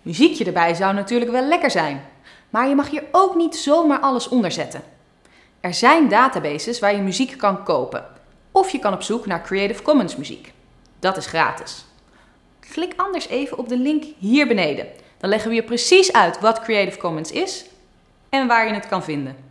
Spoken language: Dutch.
Muziekje erbij zou natuurlijk wel lekker zijn, maar je mag hier ook niet zomaar alles onder zetten. Er zijn databases waar je muziek kan kopen, of je kan op zoek naar Creative Commons muziek. Dat is gratis. Klik anders even op de link hier beneden. Dan leggen we je precies uit wat Creative Commons is en waar je het kan vinden.